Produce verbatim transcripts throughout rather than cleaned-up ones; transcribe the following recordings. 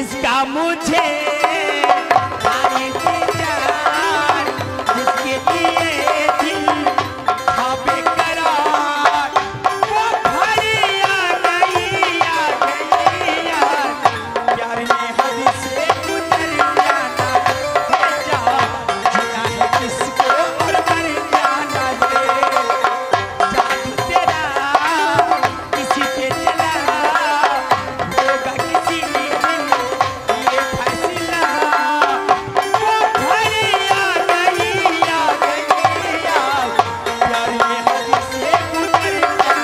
जिसका मुझे आई थी जान, जिसके लिए दिल था बेकरार, वो घड़ी आ गई आ गई यार, प्यार में हद से गुजर जाना है जान, जीना है किसको और मर जाना है, जादू तेरा किसी पे चला होगा किसी दिन ये फैसला, वो घड़ी आ गई आ गई यार, प्यार में हद से गुजर जाना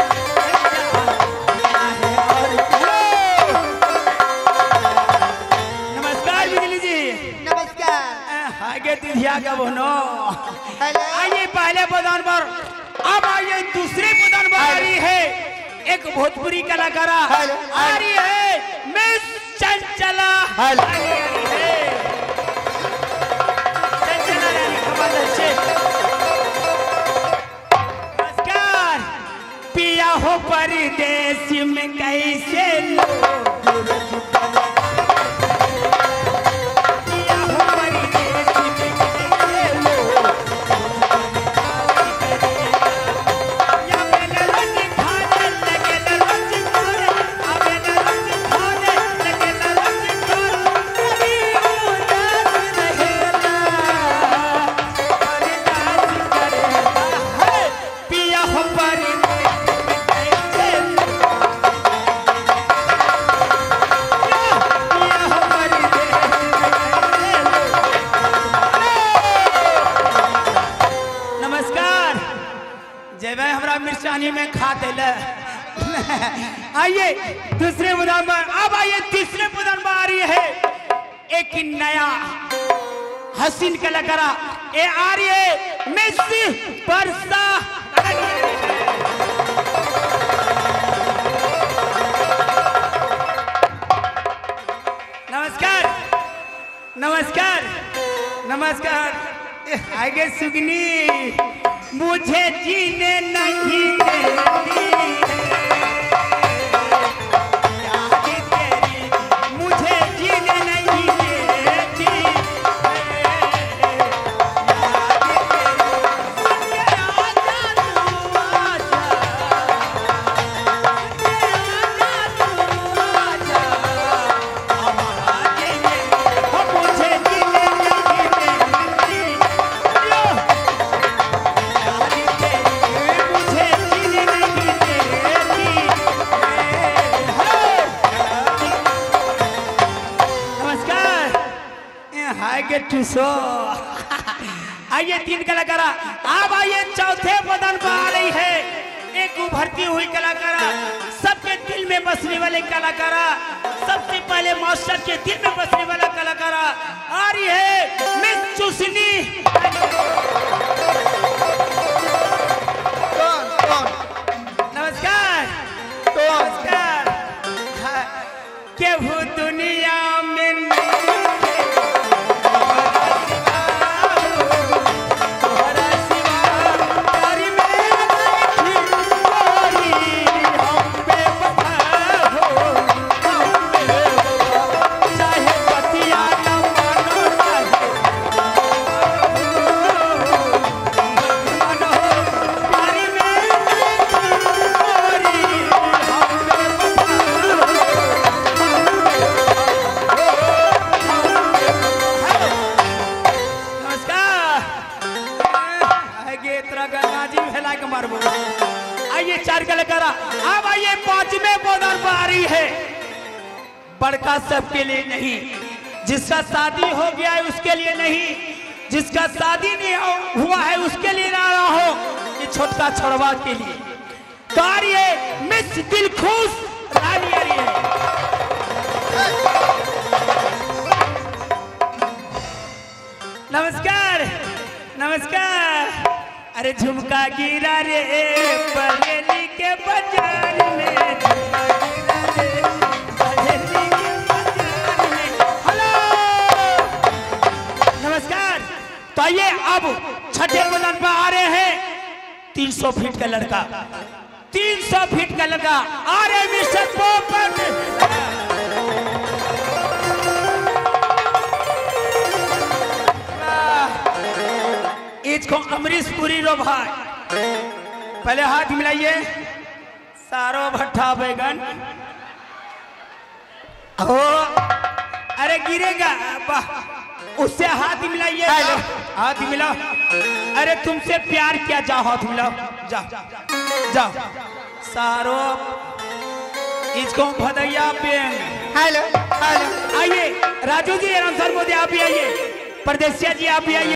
है और नमस्कार बिजली जी। नमस्कार। आगे तिथिया का बोनो हेलो। आइए पहले पदान पर, अब आइए दूसरे पदान पर आ रही है एक भोजपुरी कलाकार हेलो। आ रही है मिस चंचला। हेलो। आ रही है चंचला रानी कमल से। नमस्कार। पिया हो परदेश में कैसे लोग, पिया हो परदेश में कैसे लोग, या मैंने रोज खाने लगे न रोज खाने, अबे न रोज खाने लगे न रोज खाने, कभी उदास रहेगा, बर्दाश्त करेगा है, पिया हो परदेश में कैसे लोग, पिया हो परदेश में कैसे लोग। नमस्कार। जय भाई हमरा मिर्चानी में खा देले। आइए दूसरे मुद्दा पर, अब आइए तीसरे मुद्दा पर आ रही है एक नया हसीन कलाकार ए आ रही है मिस वर्षा। नमस्कार नमस्कार नमस्कार। आगे सुगनी मुझे जीने नहीं देती है, याद तेरी मुझे जीने नहीं देती है, याद तेरी सुन के आजा तू आजा, सुन के आजा तू आजा, आवाज़ें ये हो मुझे जीने नहीं देती, यो मुझे जीने नहीं देती है। नमस्कार। Hi get to show. आइए तीन कलाकार, अब आइए चौथे पदन पर आ रही है एक उभरती हुई कलाकार, सबके दिल में बसने वाले कलाकार, सबसे पहले मास्टर के दिल में बसने वाला कलाकार आ रही है मिस चुसनी। कौन कौन नमस्कार नमस्कार। हाँ, केहू दुनिया में नहीं है, तोहरा सिवा, प्यार में नहीं कोई, हम बेवफा हो, हम बेवफा, चाहे बतिया न मानो चाहे मानो, प्यार में नहीं कोई, हम बेवफा नमस्कार। आगे तेरा गन्ना जी फैला के मारबो। आइए चार कलाकार, अब आइए पांचवें पौधान पर आ रही है बड़का सबके लिए नहीं, जिसका शादी हो गया है उसके लिए नहीं, जिसका शादी नहीं हुआ है उसके लिए ना रहा हो, ये छोटका छोड़वा के लिए कार्य मिस दिलखुश रानी आ रही है। नमस्कार नमस्कार। अरे झुमका गिरा रे बरेली के बाजार में, झुमका गिरा रे बरेली के बाजार में। हेलो नमस्कार। तो आइए अब छठे पदन पर आ रहे हैं तीन सौ फीट का लड़का, तीन सौ फीट का लड़का आ रहे मिस्टर पोपट। अमरीशपुरी रो भाई, पहले हाथ मिलाइए। सारो भट्ठा बैगन ओ, अरे गिरेगा वाह, उससे हाथ मिलाइए। हाथ मिलाओ, अरे तुमसे प्यार किया, जाओ हाथ मिलाओ, जाओ जाओ। सारो इसको भदैया पेंग। हेलो हेलो आइए राजू जी, आंसर मोदी आप भी आइए, परदेसिया जी आप भी आइए।